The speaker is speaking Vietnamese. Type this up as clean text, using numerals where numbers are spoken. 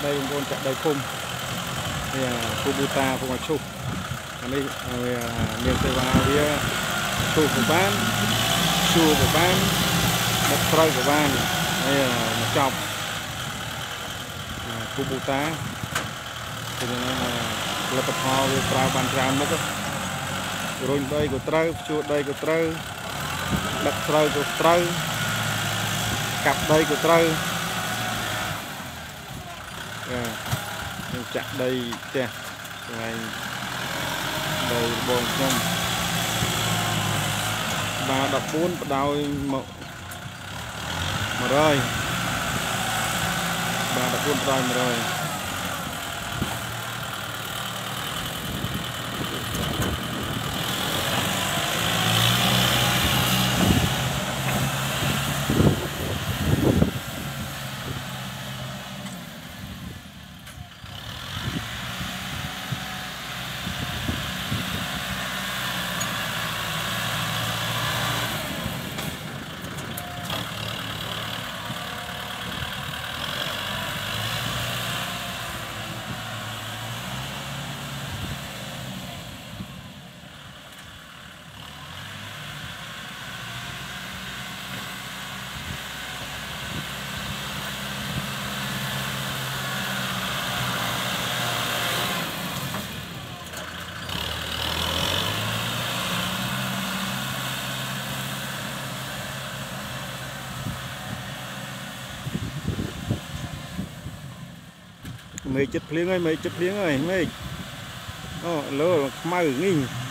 đây con chặt đây khung thì Kubota của chụp anh đây miền Tây Ba với chụp của ban chùa của ban đất trời của ban đây là một chọc Kubota thì nên là lập tập họ với trào bàn tràm nữa rồi đây của trời chùa đây của trời đất trời của trời cặp đây của trời chặt đây kìa này đây bồn trong và đập bốn đào mà rồi và đập bốn đào mà rồi mấy chất liếng ơi mấy chất liếng ơi mấy lỡ mơ nghỉ